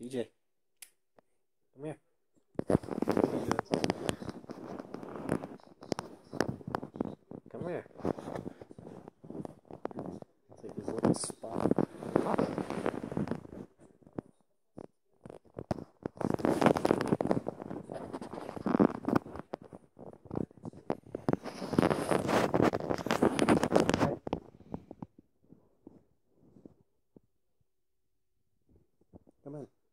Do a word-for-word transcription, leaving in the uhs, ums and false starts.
D J, come here. Come here. Take his little spot. Come on.